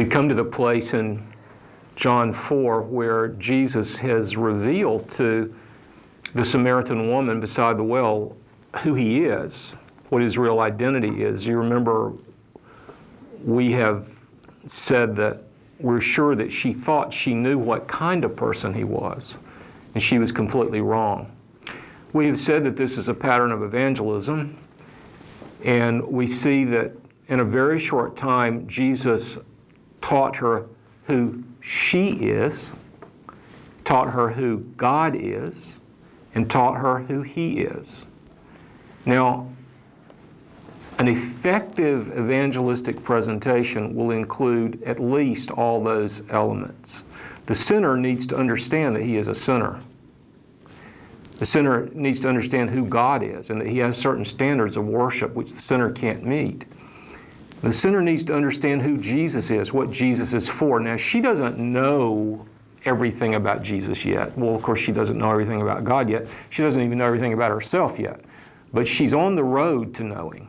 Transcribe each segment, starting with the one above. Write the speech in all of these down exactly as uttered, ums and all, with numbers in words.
We come to the place in John four where Jesus has revealed to the Samaritan woman beside the well who he is, what his real identity is. You remember we have said that we're sure that she thought she knew what kind of person he was, and she was completely wrong. We have said that this is a pattern of evangelism, and we see that in a very short time, Jesus taught her who she is, taught her who God is, and taught her who he is. Now, an effective evangelistic presentation will include at least all those elements. The sinner needs to understand that he is a sinner. The sinner needs to understand who God is and that he has certain standards of worship which the sinner can't meet. The sinner needs to understand who Jesus is, what Jesus is for. Now, she doesn't know everything about Jesus yet. Well, of course, she doesn't know everything about God yet. She doesn't even know everything about herself yet. But she's on the road to knowing.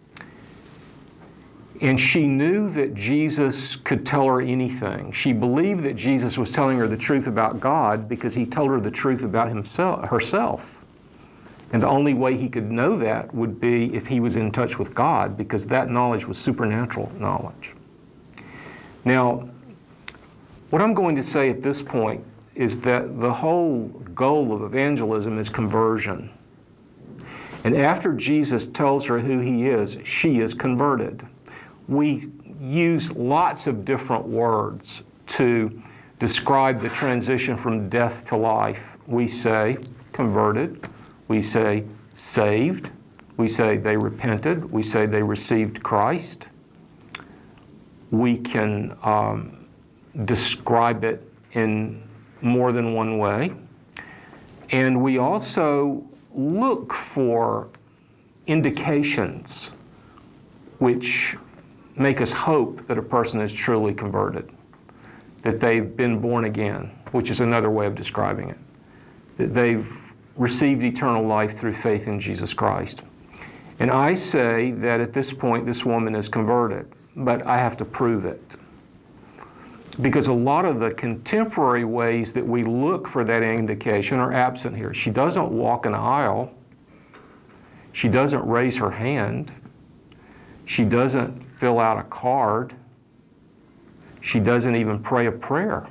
And she knew that Jesus could tell her anything. She believed that Jesus was telling her the truth about God because he told her the truth about himself, herself. And the only way he could know that would be if he was in touch with God, because that knowledge was supernatural knowledge. Now, what I'm going to say at this point is that the whole goal of evangelism is conversion. And after Jesus tells her who he is, she is converted. We use lots of different words to describe the transition from death to life. We say converted. We say saved. We say they repented. We say they received Christ. We can um, describe it in more than one way. And we also look for indications which make us hope that a person is truly converted, that they've been born again, which is another way of describing it, that they've received eternal life through faith in Jesus Christ. And I say that at this point this woman is converted, but I have to prove it. Because a lot of the contemporary ways that we look for that indication are absent here. She doesn't walk an aisle. She doesn't raise her hand. She doesn't fill out a card. She doesn't even pray a prayer.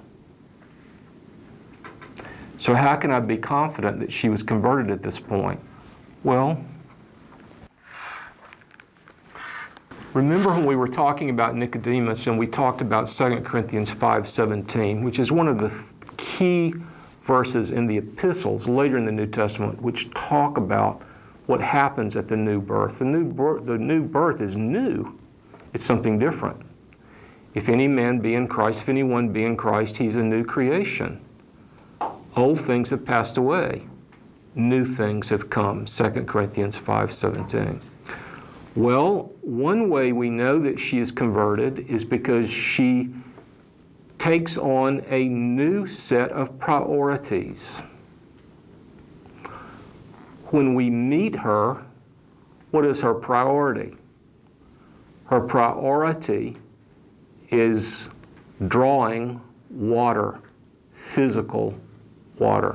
So how can I be confident that she was converted at this point? Well, remember when we were talking about Nicodemus and we talked about Second Corinthians five seventeen, which is one of the key verses in the epistles later in the New Testament which talk about what happens at the new birth. The new birth, the new birth is new. It's something different. If any man be in Christ, if anyone be in Christ, he's a new creation. Old things have passed away. New things have come. Second Corinthians five seventeen. Well, one way we know that she is converted is because she takes on a new set of priorities. When we meet her, what is her priority? Her priority is drawing water, physical water.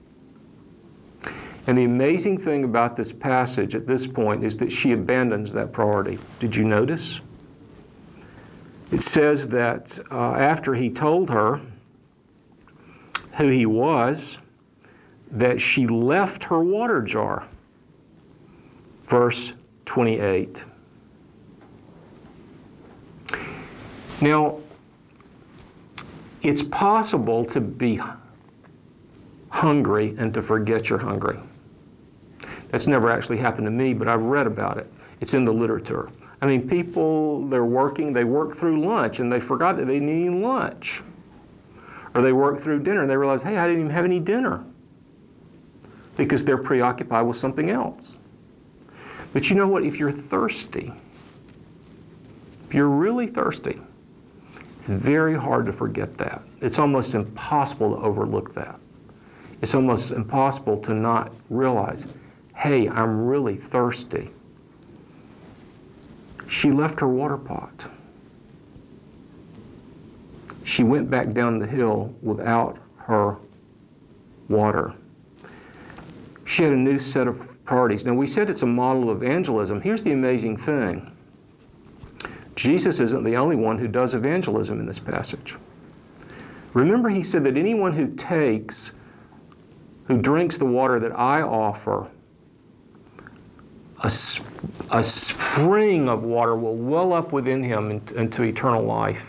And the amazing thing about this passage at this point is that she abandons that priority. Did you notice? It says that uh, after he told her who he was, that she left her water jar. Verse twenty-eight. Now, it's possible to be hungry and to forget you're hungry. That's never actually happened to me, but I've read about it. It's in the literature. I mean, people, they're working, they work through lunch and they forgot that they didn't eat lunch. Or they work through dinner and they realize, hey, I didn't even have any dinner. Because they're preoccupied with something else. But you know what? If you're thirsty, if you're really thirsty, it's very hard to forget that. It's almost impossible to overlook that. It's almost impossible to not realize, hey, I'm really thirsty. She left her water pot. she went back down the hill without her water. She had a new set of priorities. Now, we said it's a model of evangelism. Here's the amazing thing. Jesus isn't the only one who does evangelism in this passage. Remember, he said that anyone who takes, who drinks the water that I offer, a, a spring of water will well up within him into, into eternal life.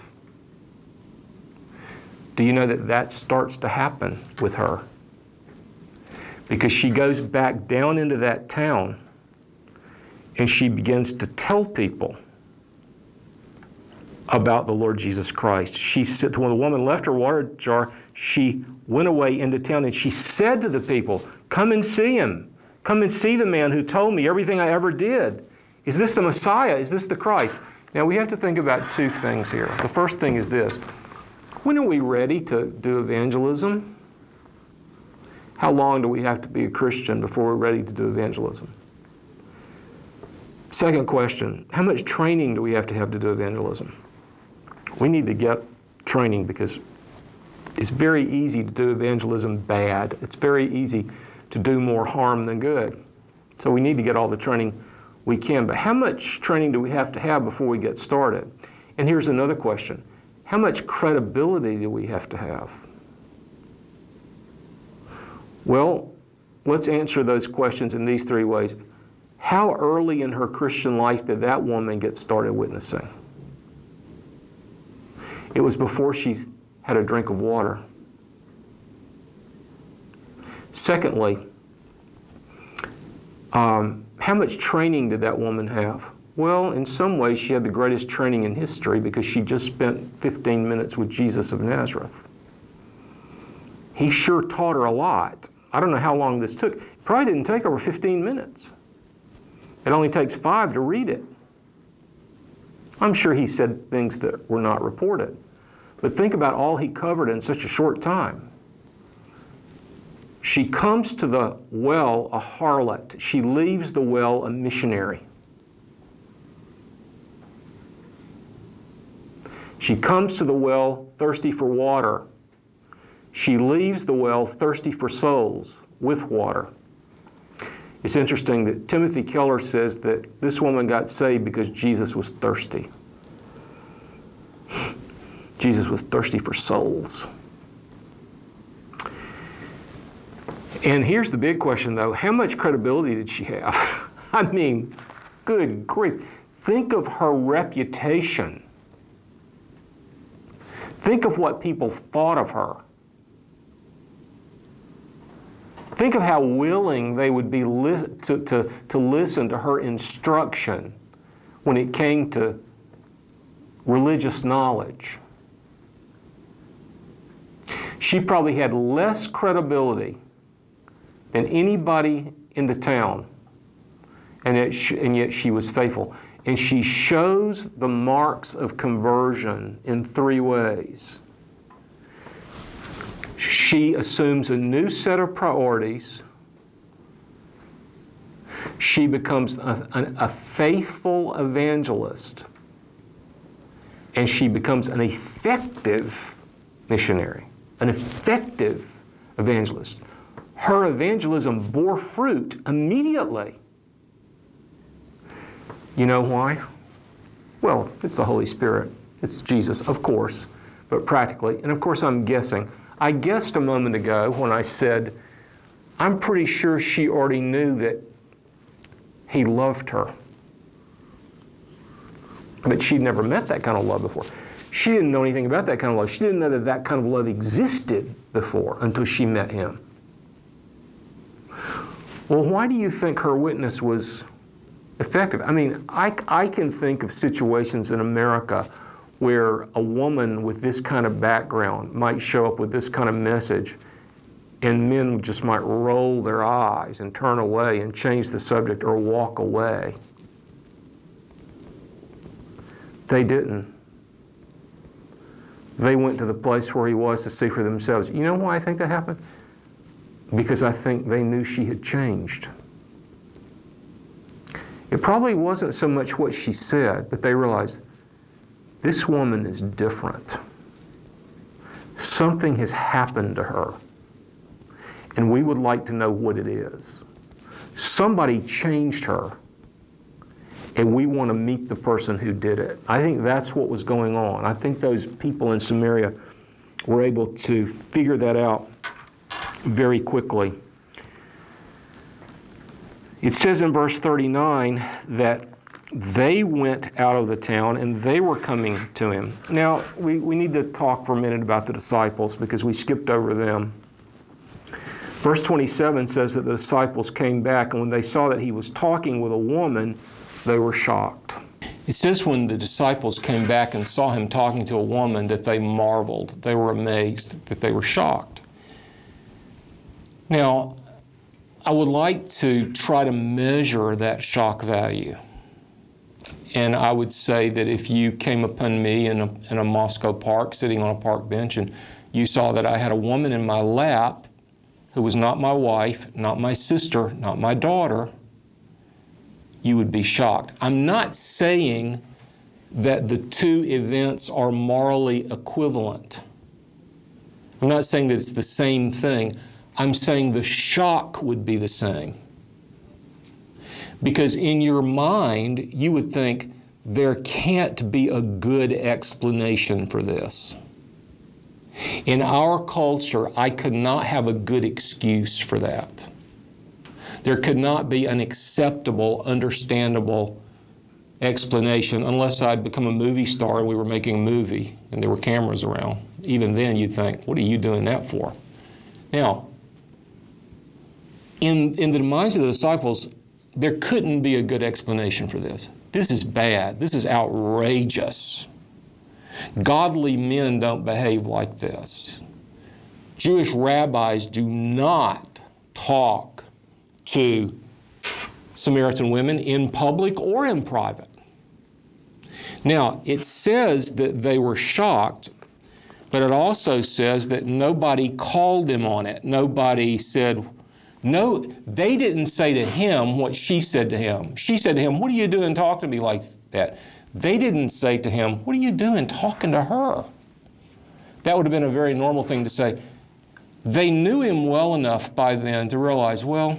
Do you know that that starts to happen with her? Because she goes back down into that town and she begins to tell people about the Lord Jesus Christ. She said, when the woman left her water jar, she went away into town and she said to the people, come and see him. Come and see the man who told me everything I ever did. Is this the Messiah? Is this the Christ? Now we have to think about two things here. The first thing is this. When are we ready to do evangelism? How long do we have to be a Christian before we're ready to do evangelism? Second question, how much training do we have to have to do evangelism? We need to get training because it's very easy to do evangelism bad. It's very easy to do more harm than good. So we need to get all the training we can. But how much training do we have to have before we get started? And here's another question. How much credibility do we have to have? Well, let's answer those questions in these three ways. How early in her Christian life did that woman get started witnessing? It was before she had a drink of water. Secondly, um, how much training did that woman have? Well, in some ways, she had the greatest training in history because she just spent fifteen minutes with Jesus of Nazareth. He sure taught her a lot. I don't know how long this took. It probably didn't take over fifteen minutes. It only takes five to read it. I'm sure he said things that were not reported. But think about all he covered in such a short time. She comes to the well a harlot. She leaves the well a missionary. She comes to the well thirsty for water. She leaves the well thirsty for souls with water. It's interesting that Timothy Keller says that this woman got saved because Jesus was thirsty. Jesus was thirsty for souls. And here's the big question, though. How much credibility did she have? I mean, good grief. Think of her reputation. Think of what people thought of her. Think of how willing they would be li- to, to, to listen to her instruction when it came to religious knowledge. She probably had less credibility than anybody in the town, and yet she, and yet she was faithful. And she shows the marks of conversion in three ways. She assumes a new set of priorities. She becomes a, a, a faithful evangelist. And she becomes an effective missionary, an effective evangelist. Her evangelism bore fruit immediately. You know why? Well, it's the Holy Spirit. It's Jesus, of course, but practically. And of course, I'm guessing. I guessed a moment ago when I said, I'm pretty sure she already knew that he loved her. But she'd never met that kind of love before. She didn't know anything about that kind of love. She didn't know that that kind of love existed before until she met him. Well, why do you think her witness was effective? I mean, I, I can think of situations in America where a woman with this kind of background might show up with this kind of message, and men just might roll their eyes and turn away and change the subject or walk away. They didn't. They went to the place where he was to see for themselves. You know why I think that happened? Because I think they knew she had changed. It probably wasn't so much what she said, but they realized, this woman is different. something has happened to her, and we would like to know what it is. Somebody changed her, and we want to meet the person who did it. I think that's what was going on. I think those people in Samaria were able to figure that out very quickly. It says in verse thirty-nine that they went out of the town and they were coming to him. Now, we, we need to talk for a minute about the disciples because we skipped over them. Verse twenty-seven says that the disciples came back, and when they saw that he was talking with a woman, they were shocked. It says when the disciples came back and saw him talking to a woman that they marveled, they were amazed, that they were shocked. Now, I would like to try to measure that shock value. And I would say that if you came upon me in a, in a Moscow park, sitting on a park bench, and you saw that I had a woman in my lap who was not my wife, not my sister, not my daughter, you would be shocked. I'm not saying that the two events are morally equivalent. I'm not saying that it's the same thing. I'm saying the shock would be the same. Because in your mind, you would think there can't be a good explanation for this. In our culture, I could not have a good excuse for that. There could not be an acceptable, understandable explanation unless I'd become a movie star and we were making a movie and there were cameras around. Even then, you'd think, what are you doing that for? Now, in, in the minds of the disciples, there couldn't be a good explanation for this. This is bad. This is outrageous. Godly men don't behave like this. Jewish rabbis do not talk to Samaritan women in public or in private. Now, it says that they were shocked, but it also says that nobody called them on it. Nobody said, no, they didn't say to him what she said to him. She said to him, what are you doing talking to me like that? They didn't say to him, what are you doing talking to her? That would have been a very normal thing to say. They knew him well enough by then to realize, well,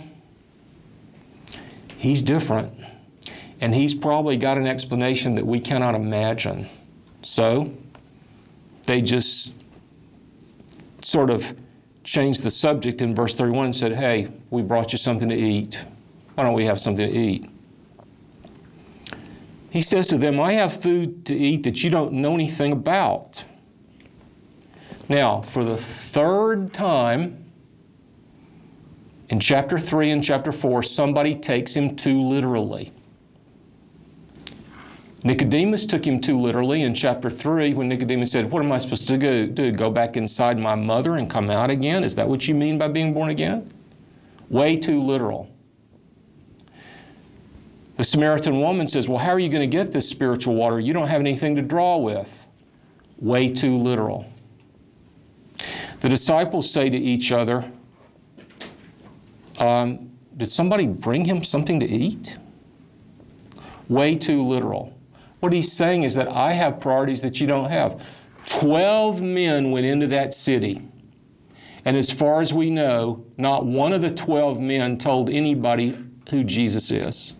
he's different, and he's probably got an explanation that we cannot imagine. So they just sort of changed the subject in verse thirty-one and said, hey, we brought you something to eat. Why don't we have something to eat? He says to them, I have food to eat that you don't know anything about. Now, for the third time, in chapter three and chapter four, somebody takes him too literally. Nicodemus took him too literally in chapter three when Nicodemus said, what am I supposed to go, do? Go back inside my mother and come out again? Is that what you mean by being born again? Way too literal. The Samaritan woman says, well, how are you going to get this spiritual water? You don't have anything to draw with. Way too literal. The disciples say to each other, um, did somebody bring him something to eat? Way too literal. What he's saying is that I have priorities that you don't have. Twelve men went into that city. And as far as we know, not one of the twelve men told anybody who Jesus is.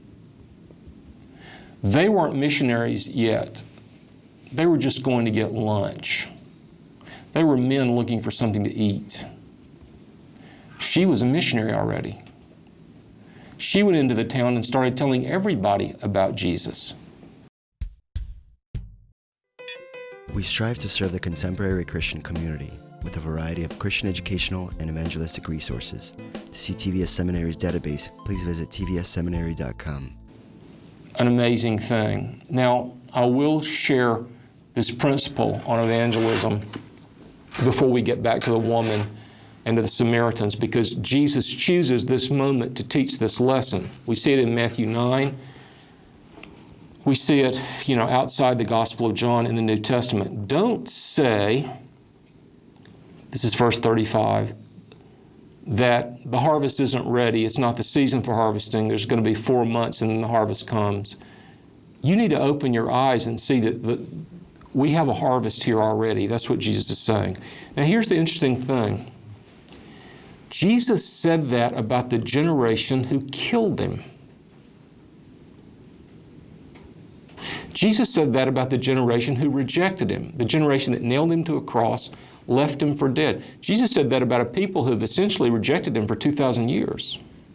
They weren't missionaries yet. They were just going to get lunch. They were men looking for something to eat. She was a missionary already. She went into the town and started telling everybody about Jesus. We strive to serve the contemporary Christian community with a variety of Christian educational and evangelistic resources. To see T V S Seminary's database, please visit T V S seminary dot com. An amazing thing. Now, I will share this principle on evangelism before we get back to the woman and to the Samaritans, because Jesus chooses this moment to teach this lesson. We see it in Matthew nine. We see it, you know, outside the Gospel of John in the New Testament. Don't say, this is verse thirty-five, that the harvest isn't ready. It's not the season for harvesting. There's going to be four months and then the harvest comes. You need to open your eyes and see that the, we have a harvest here already. That's what Jesus is saying. Now here's the interesting thing. Jesus said that about the generation who killed him. Jesus said that about the generation who rejected him, the generation that nailed him to a cross, left him for dead. Jesus said that about a people who have essentially rejected him for two thousand years.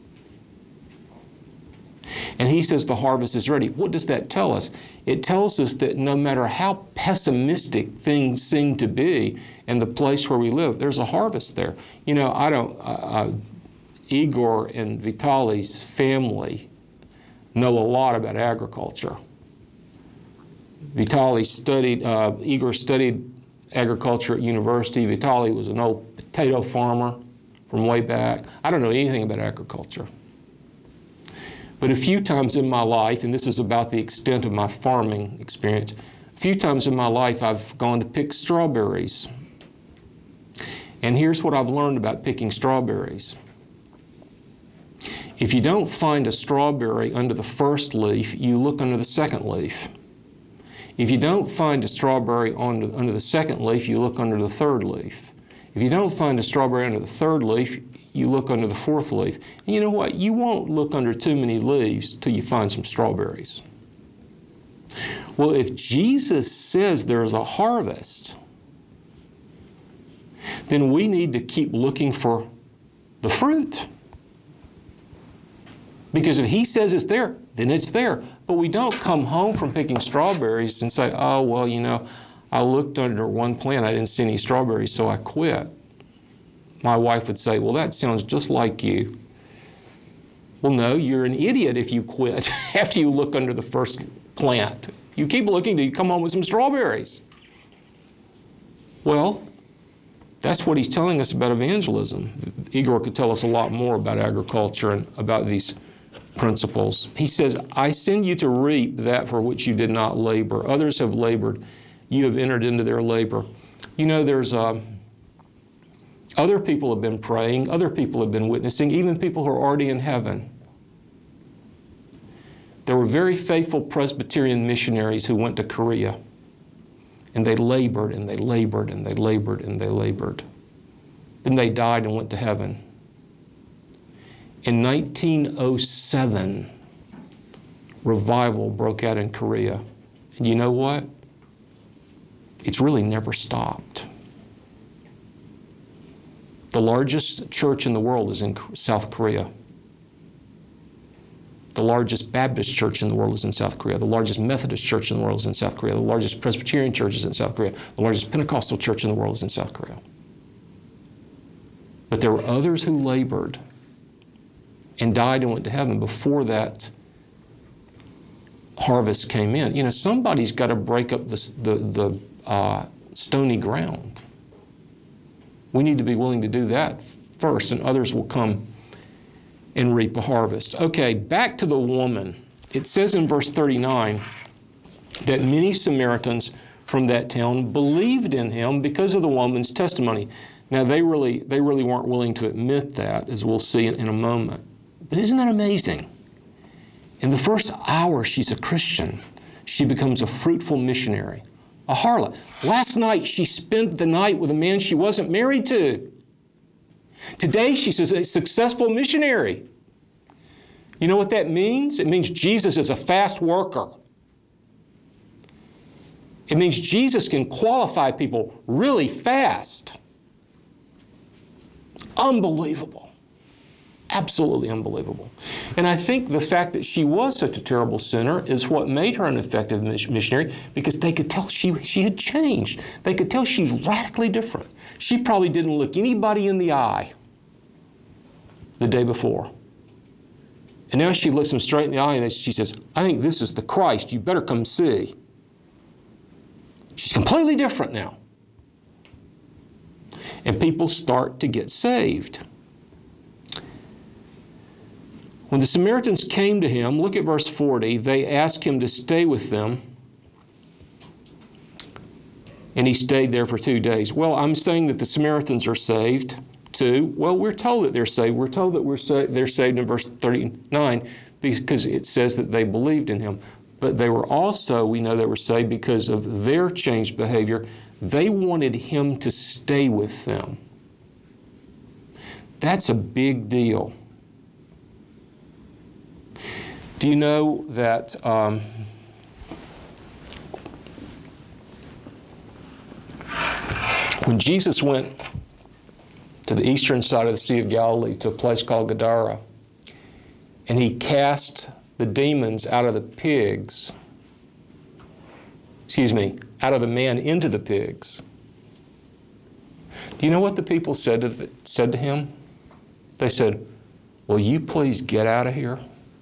And he says the harvest is ready. What does that tell us? It tells us that no matter how pessimistic things seem to be in the place where we live, there's a harvest there. You know, I don't, uh, uh, Igor and Vitali's family know a lot about agriculture. Vitali studied, uh, Igor studied agriculture at university. Vitali was an old potato farmer from way back. I don't know anything about agriculture. But a few times in my life, and this is about the extent of my farming experience, a few times in my life I've gone to pick strawberries. And here's what I've learned about picking strawberries. If you don't find a strawberry under the first leaf, you look under the second leaf. If you don't find a strawberry under, under the second leaf, you look under the third leaf. If you don't find a strawberry under the third leaf, you look under the fourth leaf. And you know what? You won't look under too many leaves till you find some strawberries. Well, if Jesus says there's a harvest, then we need to keep looking for the fruit. Because if he says it's there, then it's there. But we don't come home from picking strawberries and say, oh, well, you know, I looked under one plant, I didn't see any strawberries, so I quit. My wife would say, well, that sounds just like you. Well, no, you're an idiot if you quit after you look under the first plant. You keep looking till you come home with some strawberries. Well, that's what he's telling us about evangelism. Igor could tell us a lot more about agriculture and about these principles. He says, I send you to reap that for which you did not labor. Others have labored. You have entered into their labor. You know, there's a... Other people have been praying, other people have been witnessing, even people who are already in heaven. There were very faithful Presbyterian missionaries who went to Korea, and they labored and they labored and they labored and they labored. Then they died and went to heaven. In nineteen oh seven, revival broke out in Korea. And you know what? It's really never stopped. The largest church in the world is in South Korea. The largest Baptist church in the world is in South Korea. The largest Methodist church in the world is in South Korea. The largest Presbyterian church is in South Korea. The largest Pentecostal church in the world is in South Korea. But there were others who labored and died and went to heaven before that harvest came in. You know, somebody's got to break up the, the, the uh, stony ground. We need to be willing to do that first, and others will come and reap a harvest. Okay, back to the woman. It says in verse thirty-nine that many Samaritans from that town believed in him because of the woman's testimony. Now, they really, they really weren't willing to admit that, as we'll see in, in a moment. But isn't that amazing? In the first hour she's a Christian, she becomes a fruitful missionary. A harlot. Last night she spent the night with a man she wasn't married to. Today she's a successful missionary. You know what that means? It means Jesus is a fast worker. It means Jesus can qualify people really fast. Unbelievable. Absolutely unbelievable. And I think the fact that she was such a terrible sinner is what made her an effective missionary, because they could tell she, she had changed. They could tell she's radically different. She probably didn't look anybody in the eye the day before. And now she looks them straight in the eye and she says, I think this is the Christ. You better come see. She's completely different now. And people start to get saved. When the Samaritans came to him, look at verse forty, they asked him to stay with them, and he stayed there for two days. Well, I'm saying that the Samaritans are saved too. Well, we're told that they're saved. We're told that we're sa- they're saved in verse thirty-nine because it says that they believed in him. but they were also, we know they were saved because of their changed behavior. They wanted him to stay with them. That's a big deal. Do you know that um, when Jesus went to the eastern side of the Sea of Galilee to a place called Gadara, and he cast the demons out of the pigs, excuse me, out of the man into the pigs, do you know what the people said to, the, said to him? They said, "Will you please get out of here?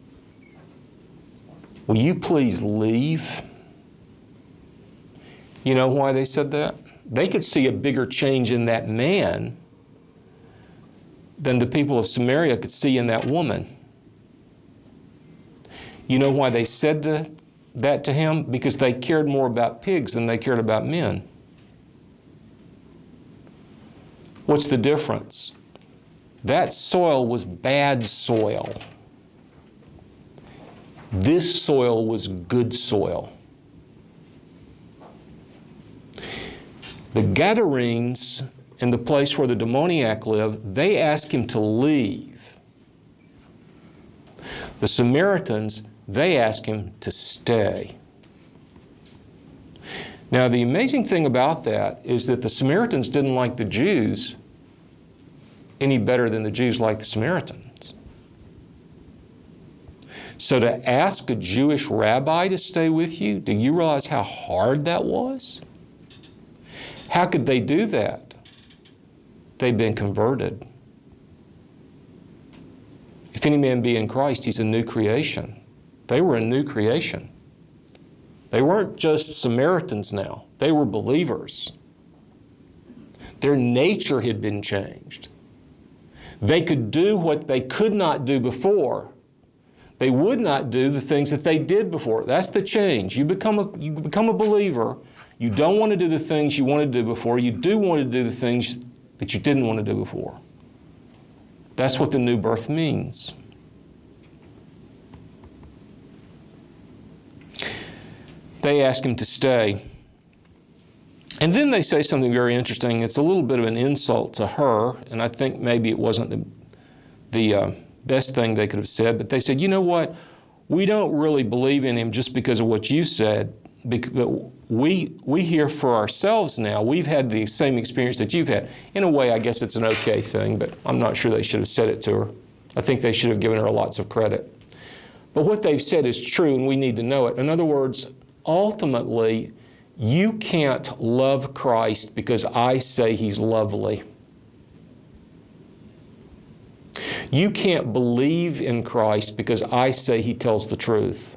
Will you please leave?" You know why they said that? They could see a bigger change in that man than the people of Samaria could see in that woman. You know why they said to, that to him? Because they cared more about pigs than they cared about men. What's the difference? That soil was bad soil. This soil was good soil. The Gadarenes, in the place where the demoniac lived, they asked him to leave. The Samaritans, they asked him to stay. Now, the amazing thing about that is that the Samaritans didn't like the Jews any better than the Jews liked the Samaritans. So to ask a Jewish rabbi to stay with you, do you realize how hard that was? How could they do that? They'd been converted. If any man be in Christ, he's a new creation. They were a new creation. They weren't just Samaritans now. They were believers. Their nature had been changed. They could do what they could not do before. They would not do the things that they did before. That's the change. You become a, you become a believer. You don't want to do the things you wanted to do before. You do want to do the things that you didn't want to do before. That's what the new birth means. They ask him to stay. And then they say something very interesting. It's a little bit of an insult to her, and I think maybe it wasn't the, the uh, best thing they could have said, but they said, "You know what? We don't really believe in him just because of what you said. But we, we hear for ourselves now. We've had the same experience that you've had." In a way, I guess it's an okay thing, but I'm not sure they should have said it to her. I think they should have given her lots of credit. But what they've said is true, and we need to know it. In other words, ultimately, you can't love Christ because I say he's lovely. You can't believe in Christ because I say he tells the truth.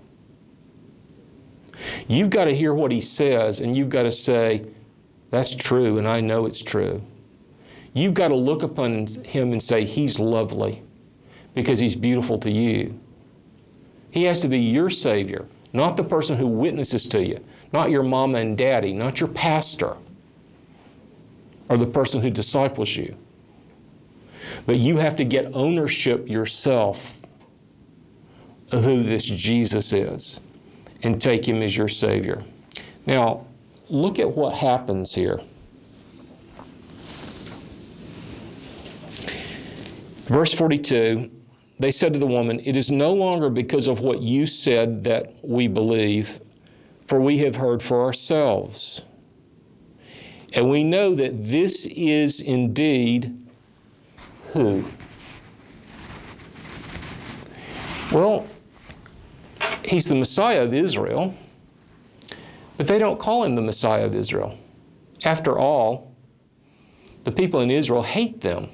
You've got to hear what he says, and you've got to say, that's true, and I know it's true. You've got to look upon him and say, he's lovely, because he's beautiful to you. He has to be your Savior, not the person who witnesses to you, not your mama and daddy, not your pastor, or the person who disciples you. But you have to get ownership yourself of who this Jesus is and take him as your Savior. Now, look at what happens here. Verse forty-two, they said to the woman, "It is no longer because of what you said that we believe, for we have heard for ourselves. And we know that this is indeed" who? Well, he's the Messiah of Israel, but they don't call him the Messiah of Israel. After all, the people in Israel hate them.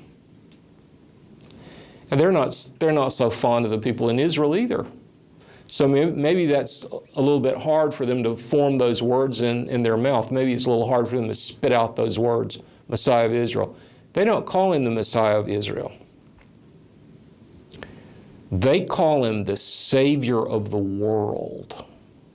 And they're not, they're not so fond of the people in Israel either. So maybe that's a little bit hard for them to form those words in, in their mouth. Maybe it's a little hard for them to spit out those words, Messiah of Israel. They don't call him the Messiah of Israel. They call him the Savior of the world.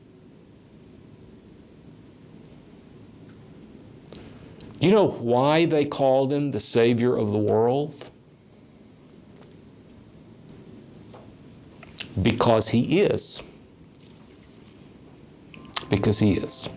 Do you know why they called him the Savior of the world? Because he is. because he is.